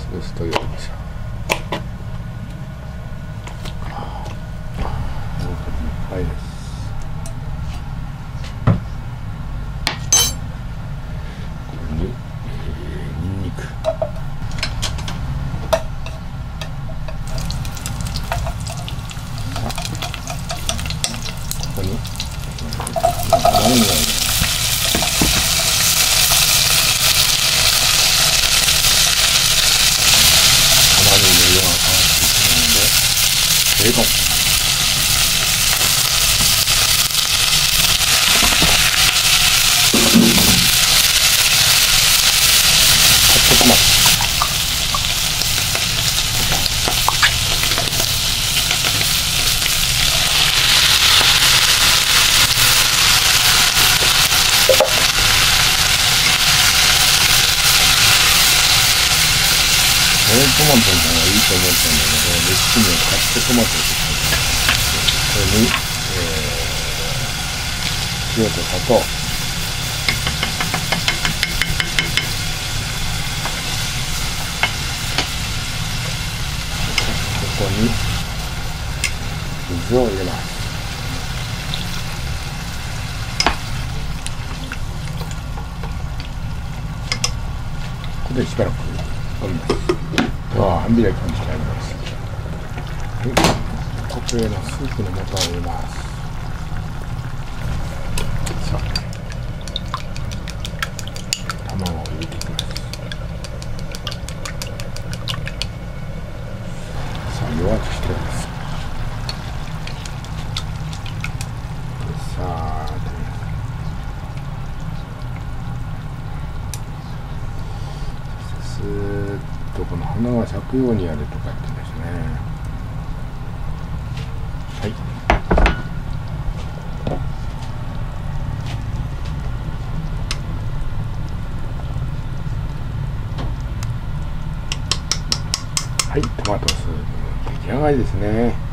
潰すと良いでしょう。はいです。これに、ニンニク。ここに玉ねぎが色が変わってきたのでベーコン。トマト。トマトの方がいいと思ったんだけど、レシピにはカットトマトをこれに、塩と砂糖、ここに水を入れます。ここでしばらく煮込みます。半開きにしてあります。ここへのスープの素を入れます。さあ、卵を入れていきます。さあ、弱くしております。さあ、スーッとこの花が咲くようにやるとか言ってですね。はい。はい、トマトスープの出来上がりですね。